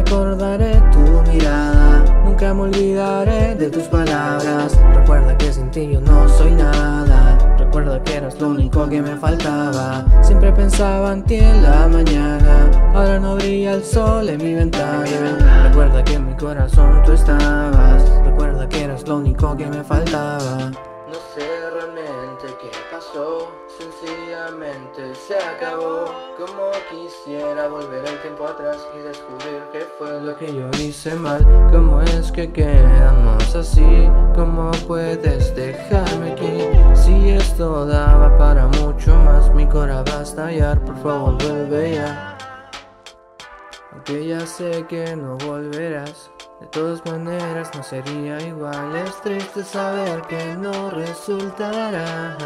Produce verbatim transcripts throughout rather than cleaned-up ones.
recordaré tu mirada, nunca me olvidaré de tus palabras. Recuerda que sin ti yo no soy nada, recuerda que eras lo único que me faltaba. Siempre pensaba en ti en la mañana, ahora no brilla el sol en mi ventana. Recuerda que en mi corazón tú estabas, recuerda que eras lo único que me faltaba. No sé realmente qué pasó, sencillamente se acabó. Como quisiera volver el tiempo atrás y descubrir qué fue lo que yo hice mal. ¿Cómo es que quedamos así? ¿Cómo puedes dejarme aquí? Si esto daba para mucho más, mi cora va a estallar, por favor vuelve ya. Aunque ya sé que no volverás, de todas maneras no sería igual. Es triste saber que no resultará.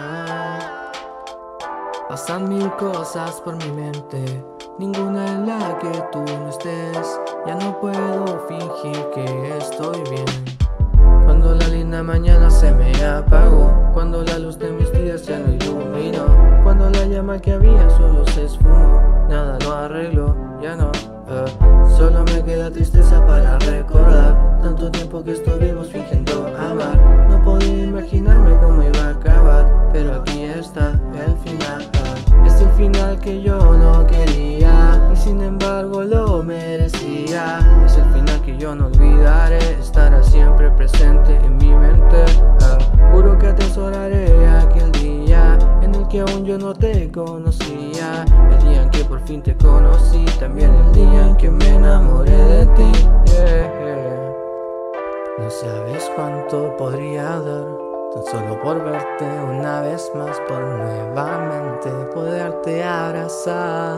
Pasan mil cosas por mi mente, ninguna en la que tú no estés. Ya no puedo fingir que estoy bien. Cuando la linda mañana se me apagó, cuando la luz de mis días ya no iluminó, cuando la llama que había solo se esfumó, nada lo arregló, ya no. Uh, solo me queda tristeza para recordar tanto tiempo que estuvimos fingiendo amar. No podía imaginarme cómo iba a acabar, pero aquí está el final. Uh, es el final que yo no quería y sin embargo lo merecía. Es el final que yo no olvidaré, estará siempre presente en mi mente. Uh, juro que atesoraré aquel día en el que aún yo no te conocía, el día en que por fin te conocí, también el día en que me enamoré de ti. Yeah, yeah. No sabes cuánto podría dar tan solo por verte una vez más, por nuevamente poderte abrazar,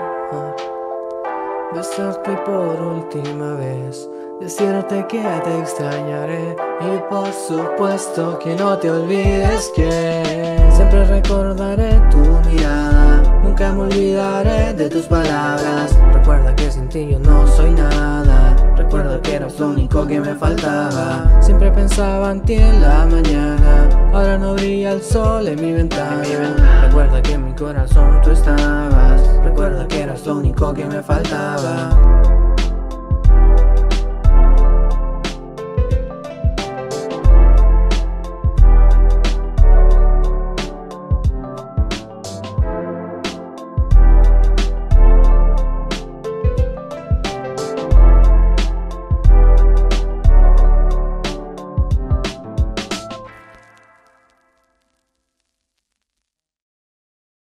besarte por última vez, decirte que te extrañaré y por supuesto que no te olvides que siempre recordaré tu mirada, nunca me olvidaré de tus palabras. Recuerda que sin ti yo no soy nada, recuerda que eras lo único que me faltaba. Siempre pensaba en ti en la mañana, ahora no brilla el sol en mi ventana. Recuerda que en mi corazón tú estabas, recuerda que eras lo único que me faltaba.